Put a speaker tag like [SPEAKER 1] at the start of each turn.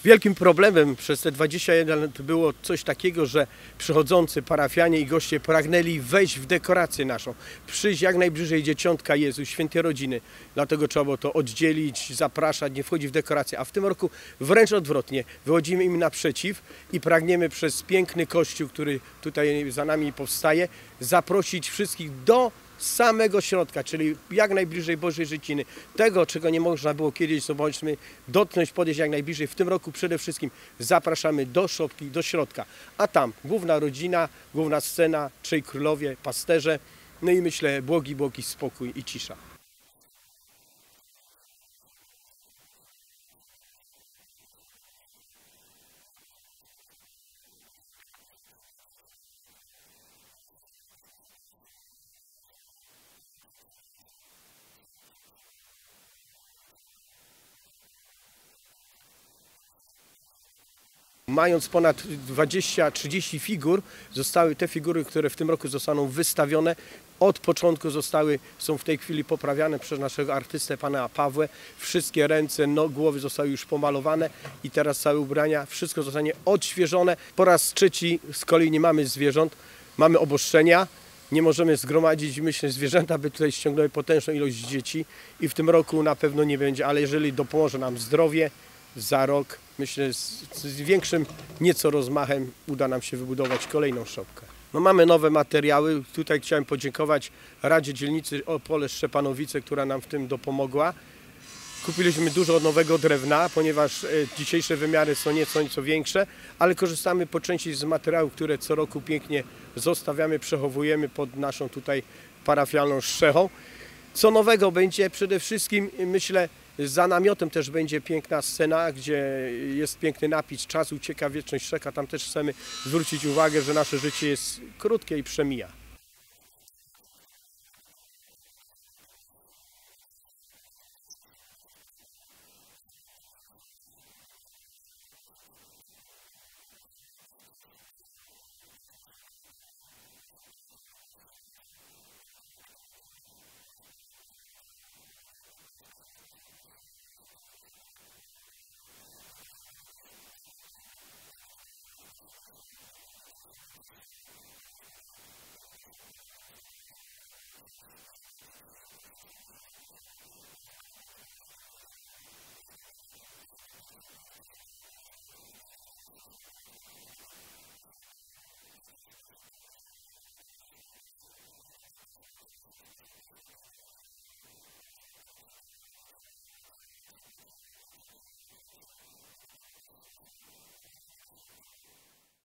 [SPEAKER 1] Wielkim problemem przez te 21 lat było coś takiego, że przychodzący parafianie i goście pragnęli wejść w dekorację naszą, przyjść jak najbliżej Dzieciątka Jezu, Świętej Rodziny. Dlatego trzeba było to oddzielić, zapraszać, nie wchodzić w dekorację. A w tym roku wręcz odwrotnie, wychodzimy im naprzeciw i pragniemy przez piękny kościół, który tutaj za nami powstaje, zaprosić wszystkich do samego środka, czyli jak najbliżej Bożej Życiny. Tego, czego nie można było kiedyś, zobaczmy, dotknąć, podejść jak najbliżej. W tym roku przede wszystkim zapraszamy do szopki, do środka. A tam główna rodzina, główna scena, trzej królowie, pasterze. No i myślę, błogi spokój i cisza. Mając ponad 20-30 figur, zostały te figury, które w tym roku zostaną wystawione, od początku są w tej chwili poprawiane przez naszego artystę, pana Pawła. Wszystkie ręce, głowy zostały już pomalowane i teraz całe ubrania, wszystko zostanie odświeżone. Po raz trzeci z kolei nie mamy zwierząt, mamy obostrzenia. Nie możemy zgromadzić, myślę, zwierzęta, by tutaj ściągnęły potężną ilość dzieci i w tym roku na pewno nie będzie, ale jeżeli dopomoże nam zdrowie, za rok, myślę, z większym nieco rozmachem uda nam się wybudować kolejną szopkę. No, mamy nowe materiały. Tutaj chciałem podziękować Radzie Dzielnicy Opole-Szczepanowice, która nam w tym dopomogła. Kupiliśmy dużo nowego drewna, ponieważ dzisiejsze wymiary są nieco większe, ale korzystamy po części z materiałów, które co roku pięknie zostawiamy, przechowujemy pod naszą tutaj parafialną strzechą. Co nowego będzie? Przede wszystkim myślę, za namiotem też będzie piękna scena, gdzie jest piękny napis "Czas ucieka, wieczność czeka". Tam też chcemy zwrócić uwagę, że nasze życie jest krótkie i przemija.